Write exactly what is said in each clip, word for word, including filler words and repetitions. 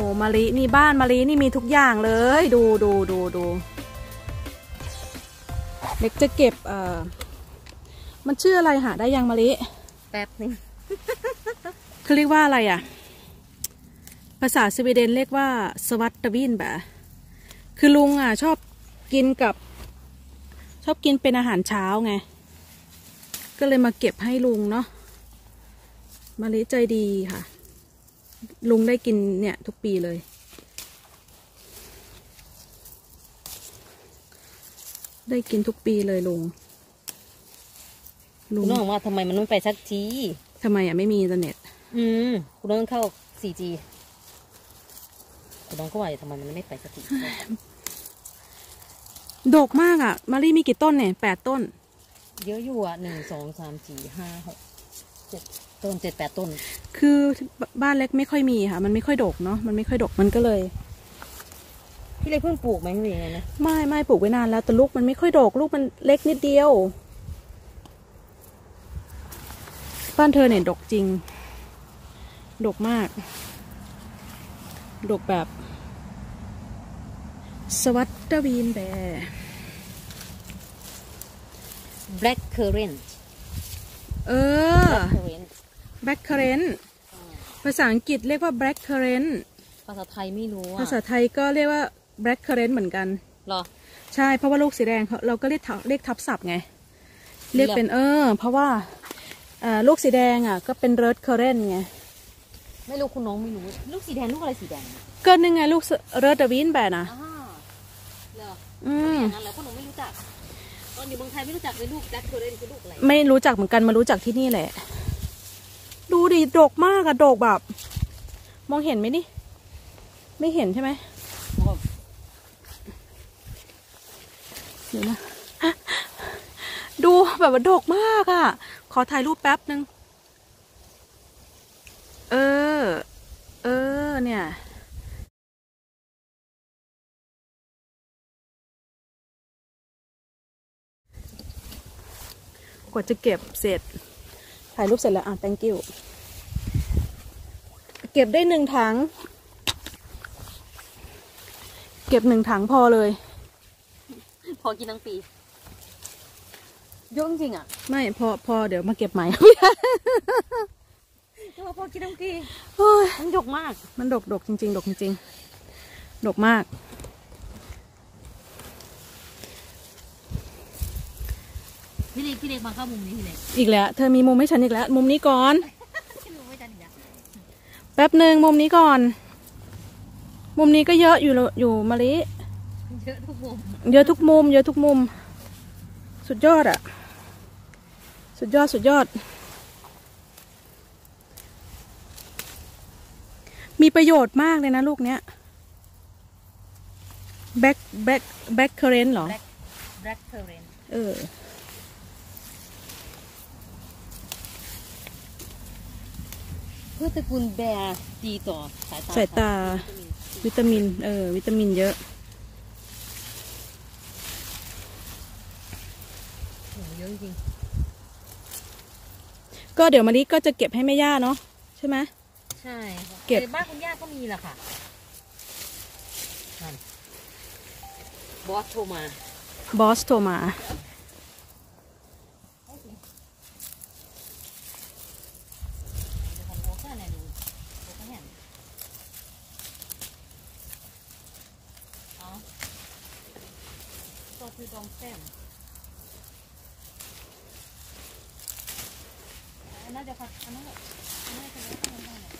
มะลินี่บ้านมะลินี่มีทุกอย่างเลยดูดูดูดูเล็กจะเก็บเอ่อมันชื่ออะไรหาได้ยังมะลิแป๊บนึงเขาเรียกว่าอะไรอ่ะภาษาสวีเดนเรียกว่าสวัตตวินแบบคือลุงอ่ะชอบกินกับชอบกินเป็นอาหารเช้าไงก็เลยมาเก็บให้ลุงเนาะมะลิใจดีค่ะลุงได้กินเนี่ยทุกปีเลยได้กินทุกปีเลยลุงลุงน้องว่าทำไมมันไม่ไปสักทีทำไมอ่ะไม่มีอินเทอร์เน็ตอืมคุณน้องเข้า โฟร์จี คุณน้องก็ว่าทำไมมันไม่ไปสักทีดกมากอ่ะมะลิมีกี่ต้นเนี่ยแปดต้นเยอะอยู่อ่ะหนึ่งสองสามสี่ห้าหกเจ็ดต้นเจ็ดแปดต้นคือบ้านเล็กไม่ค่อยมีค่ะมันไม่ค่อยดกเนาะมันไม่ค่อยดกมันก็เลยพี่เล็กเพิ่งปลูกไหมหรือยังไงนะไม่ไม่ปลูกไว้นานแล้วแต่ลูกมันไม่ค่อยดกลูกมันเล็กนิดเดียวบ้านเธอเนี่ยดกจริงดกมากดกแบบสวัสดวีนแบร์แบล็คเคอร์เรนต์เออแบล็คเคอร์เรนต์ภาษาอังกฤษเรียกว่าแบล็คเคอร์เรนต์ภาษาไทยไม่รู้ภาษาไทยก็เรียกว่าแบล็คเคอร์เรนต์เหมือนกันหรอใช่เพราะว่าลูกสีแดงเราก็เรียกเรียกทับศัพท์ไงเรียกเป็นเออเพราะว่าลูกสีแดงอ่ะก็เป็นเรดเคอร์เรนต์ไงไม่รู้คุณน้องไม่รู้ลูกสีแดงลูกอะไรสีแดงก็นึงไงลูกเรดวินแบร์นะเหรออืมอย่างนั้นแล้วคุณน้องไม่รู้จักตอนอยู่เมืองไทยไม่รู้จักเลยลูกแบล็คเคอร์เรนต์คือลูกอะไรไม่รู้จักเหมือนกันมารู้จักที่นี่แหละดูดิดกมากอะดกแบบมองเห็นไหมนี่ไม่เห็นใช่ไหมเดี๋ยวนะดูแบบว่าดกมากอะขอถ่ายรูปแป๊บนึงเออเออเนี่ยกว่าจะเก็บเสร็จถ่ายรูปเสร็จแล้วอ่ะ thank you เก็บได้หนึ่งถังเก็บหนึ่งถังพอเลยพอกินทั้งปีเยอะจริงอ่ะไม่พอพอเดี๋ยวมาเก็บใหม่พอกินทั้งปีมันดกมากมันดกดกจริงๆดกจริงๆดกมากพี่เล็กพี่เล็กมาเข้ามุมนี้พี่เล็กอีกแล้วเธอมีมุมให้ฉันอีกแล้วมุมนี้ก่อนแป๊บหนึ่งมุมนี้ก่อนมุมนี้ก็เยอะอยู่อยู่มะลิเยอะทุกมุมเยอะทุกมุมเยอะทุกมุมสุดยอดอะสุดยอดสุดยอดมีประโยชน์มากเลยนะลูกเนี้ยแบ็คแบ็คแบ็คเคอร์เรนต์เหรอแบ็คเคอร์เรนต์เออเพื่อตระกูลแบร์ดีต่อสายตาสายตาวิตามินเออวิตามินเยอะโอ้เยอะจริงก็เดี๋ยวมะลิก็จะเก็บให้แม่ย่าเนาะใช่ไหมใช่เก็บบ้านคุณย่าก็มีแหละค่ะบอสโทรมาบอสโทรมาก็คือดองแต้มอันนั้นเดี๋ยวค่ะอันนั้นอันนั้นจะได้ทำได้เลย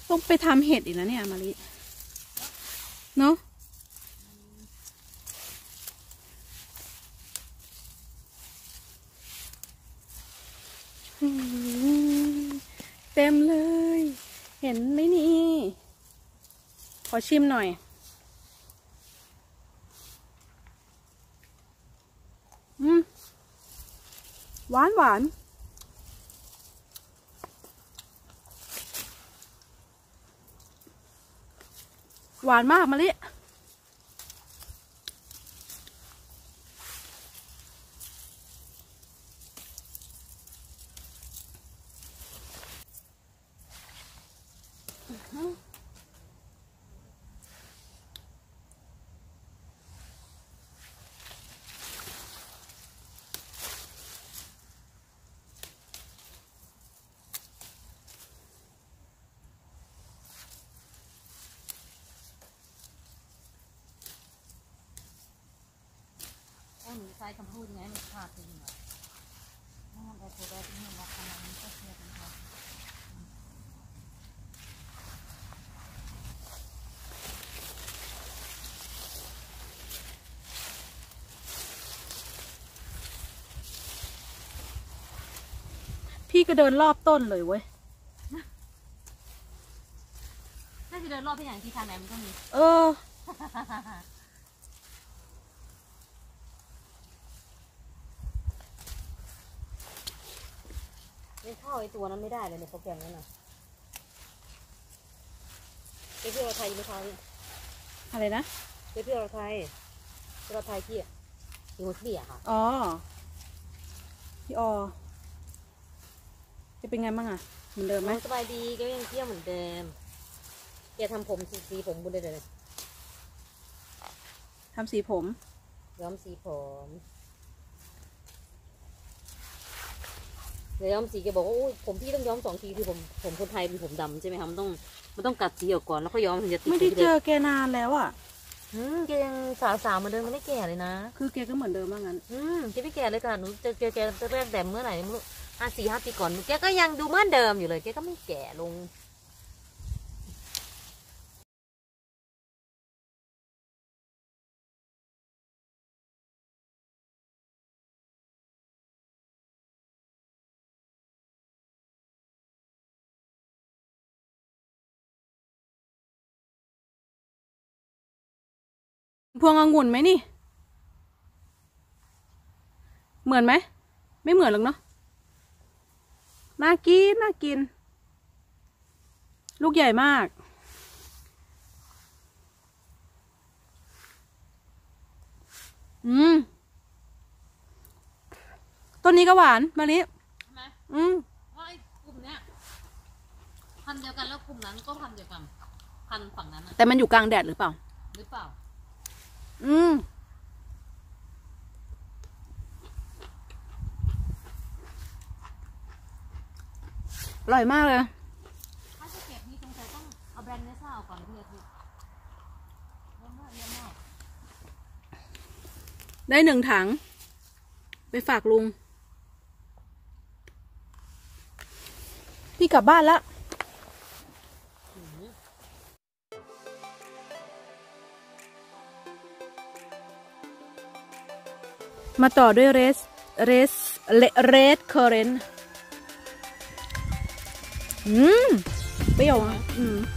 ต้องไปทำเห็ดอีกนะเนี่ยมาลิเนาะเต็มเลยเห็นไหมนี่ขอชิมหน่อยอืมหวานหวานหวานมากมะลิหนูใช้คำพูดไงหนูขาดจริงเหรอแต่ตัวได้ที่มันรับขนาดนี้ก็เชื่อกันครับพี่ก็เดินรอบต้นเลยเว้ยน่าจะเดินรอบที่อย่างที่ทางไหนมันก็มีเออไม่เข้าไอตัวนั้นไม่ได้เลยเนี่ยโปรแกรมนั้นน่ะไปเที่ยวเราไทยไม่เข้าเนี่ยอะไรนะไปเที่ยวเราไทยเราไทยที่อยู่หัวเสียค่ะอ๋อพี่ออจะเป็นไงบ้างอะเหมือนเดิมไหมสบายดีก็ยังเที่ยวเหมือนเดิมแกทำผมสีสีผมบุญเลยเลยทำสีผมย้อมสีผมเดี๋ยวย้อมสีแกบอกว่าโอ้ยผมพี่ต้องย้อมสองทีคือผมผมคนไทยเป็นผมดำใช่ไหมคะมันต้องมันต้องกัดสีออกก่อนแล้วก็ย้อมถึงจะติดไม่ได้เจอแกนานแล้วอ่ะอืมแกยังสาวสาวเหมือนเดิมไม่ได้แก่เลยนะคือแกก็เหมือนเดิมว่างั้นอืมแกไม่แก่เลยค่ะหนูเจอแกแกแรกแต่เมื่อไหร่ไม่รู้ห้าสี่ห้าปีก่อนแกก็ยังดูเหมือนเดิมอยู่เลยแกก็ไม่แก่ลงพวงองุ่นไหมนี่เหมือนไหมไม่เหมือนหรอกเนาะน่ากินน่ากินลูกใหญ่มากอืมต้นนี้ก็หวานมะลิใช่ไหมอืมว่าไอ้กลุ่มเนี้ยพันเดียวกันแล้วกลุ่มนั้นก็พันเดียวกันพันฝั่งนั้นแต่มันอยู่กลางแดดหรือเปล่าหรือเปล่าอืมอร่อยมากเลยถ้าจะเก็บนี่สงสัยต้องเอาแบรนด์เนสซ่าก่อนพี่อาทิตย์เยอะมากเยอะมากได้หนึ่งถังไปฝากลุงพี่กลับบ้านแล้วมาต่อด้วยเรสเรสเรสเคอร์เรนต์อืมเปรี้ยวอ่ะอืม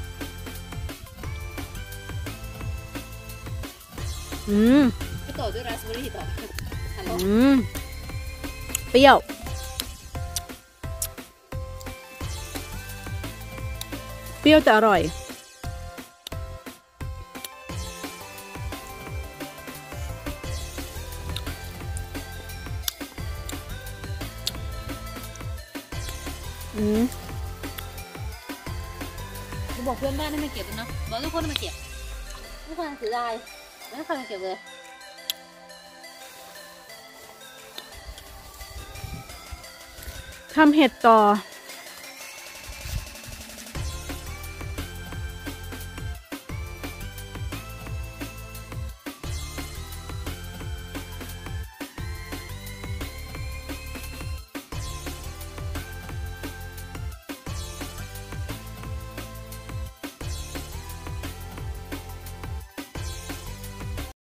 อืมมาต่อด้วยราสเบอร์รี่ต่ออืมเปรี้ยวเปรี้ยวแต่อร่อยอืมบอกเพื่อนบ้านให้มาเก็บนะบอกทุกคนให้มาเก็บทุกคนเสียดายไม่ต้องใครมาเก็บเลยทำเห็ดต่อ